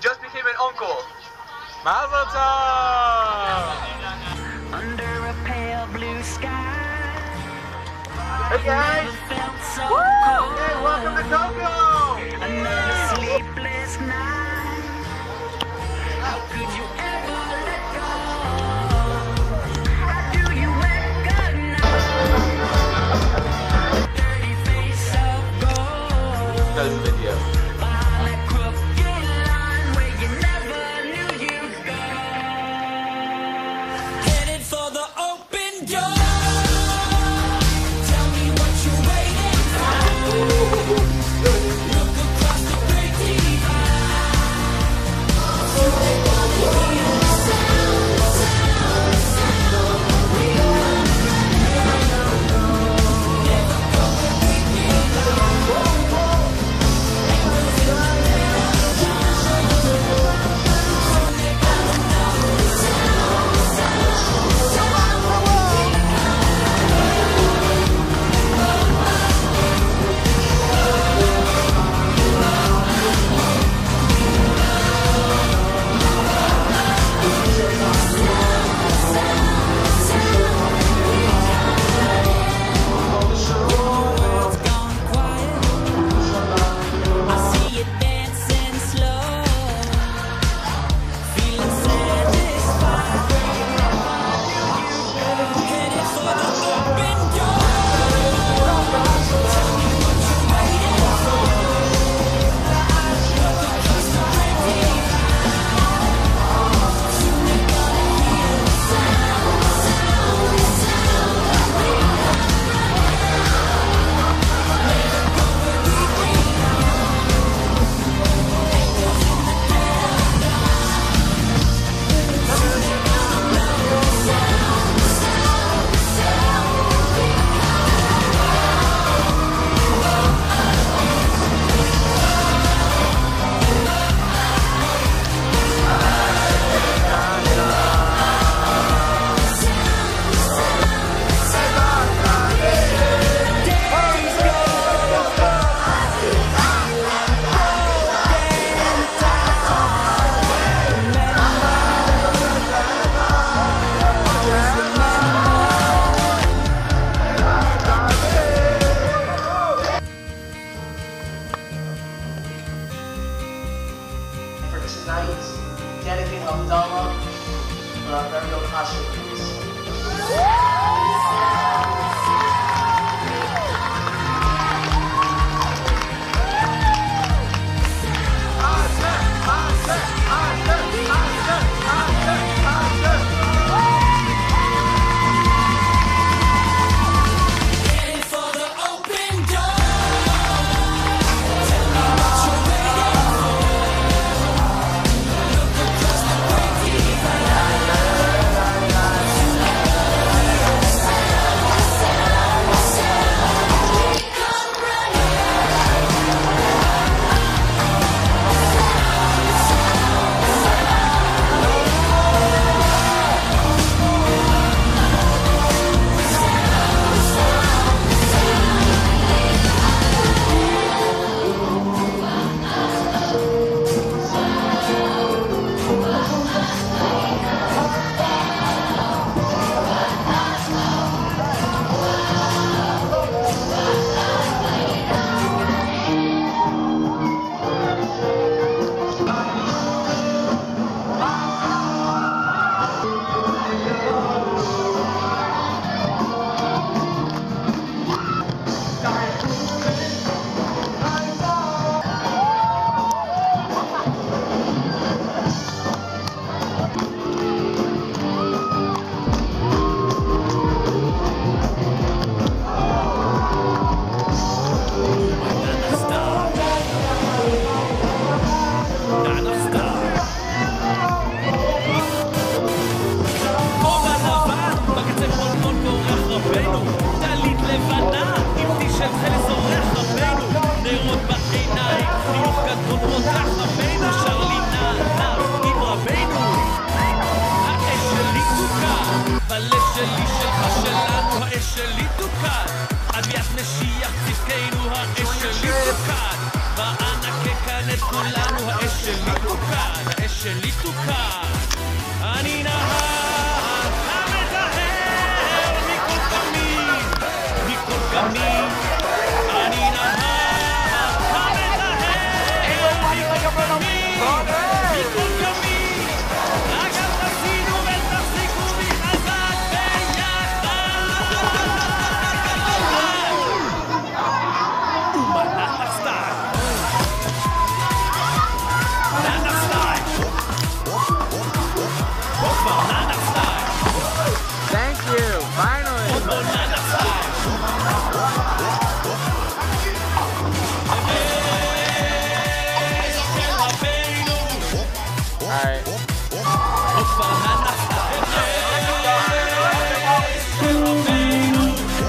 just became an uncle. Mazel tov! Under a pale blue sky. Hey guys! Woo! Hey, welcome to Coco! Another sleepless night. How could you ever let go? How do you recognize the dirty face of gold? That is a video. Behind that crooked line where you never knew you'd go. Headed for the open door. Tell me what you're waiting for. Look across the great divide. You ain't gonna hear the sound. ריח צדקנו, האש שלי תוקד. בענקי כאן את כולנו, האש שלי תוקד, האש שלי תוקד. אני נהר המטהר מכל פנים, מכל פנים. אני נהר המטהר מכל פנים, מכל פנים. רק אל תפסידו ותחזיקו בי חזק ביחד. ומנח סטייל, ננח סטייל, ננח סטייל, Thank you. Finally. ננח סטייל. של רבינו, All right. כבר ננח סטייל. של רבינו,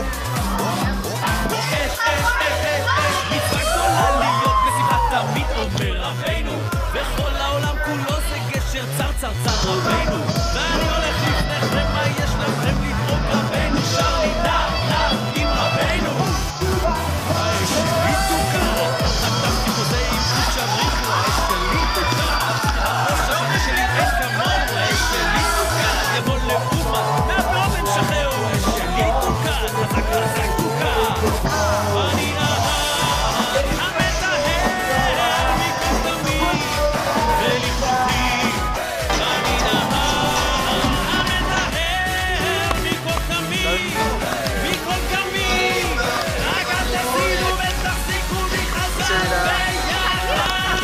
מצווה גדולה להיות בשמחה תמיד אומר רבינו, וכל העולם כולו זה גשר צר צר צר רבינו, ואני הולך לפניכם, מה יש לכם לדאוג רבינו, שר לי נח עם רבינו. האש שלי תוקד, חטפתי חוזה עם חוט שבריחו, האש שלי תוקד, הראש השני שלי אין כמונו, האש שלי תוקד, יבוא לאומה מהבאופן שחררו, האש שלי תוקד, חזק חזק תוקד. אני נהר המטהר מכל תמיד ולכבודי. אני נהר המטהר מכל תמיד, מכל תמיד. רק אל תזידו ותחזיקו בי חזק ביחד.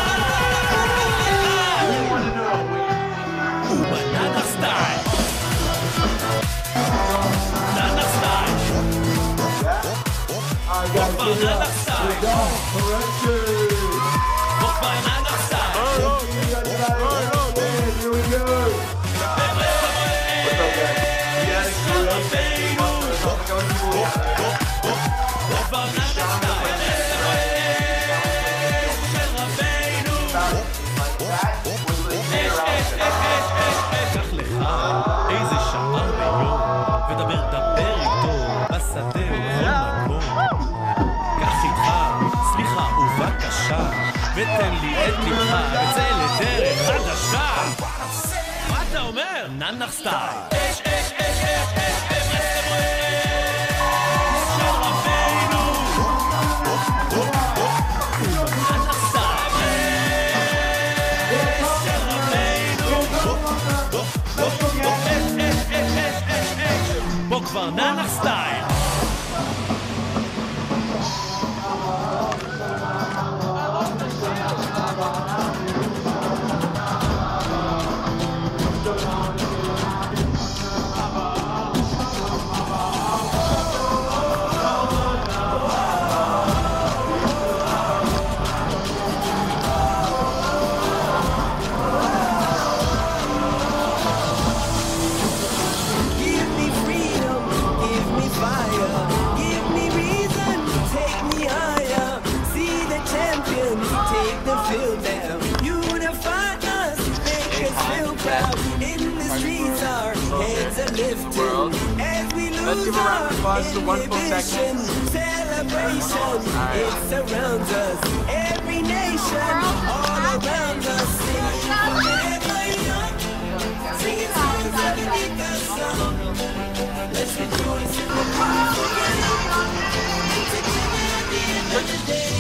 ובננח סטייל, ננח סטייל, כבר ננח סטייל, כבר ננח סטייל. של רבינו, כבר ננח סטייל. של רבינו, קח לך איזה שעה ביום, ודבר דבר איתו בשדה ובכל מקום. קח איתך סליחה ובקשה, ותן לי את ליבך, וצא לדרך חדשה. מה אתה אומר? ננח סטייל. אש אש אש אש אש אש של רבינו, ננח סטייל. של רבינו, בוא כבר ננח סטייל. Give me freedom, give me fire, give me reason, take me higher. See the champion, take the field now. Unify us, make us feel proud. In the streets, our heads are lifted as we Let's lose give a round our of applause to one full inhibition. second. Celebration, it surrounds us. Every nation, all around us, sing forever young. Singing songs underneath the sun. Let's rejoice in the power together. And together at the end of the day.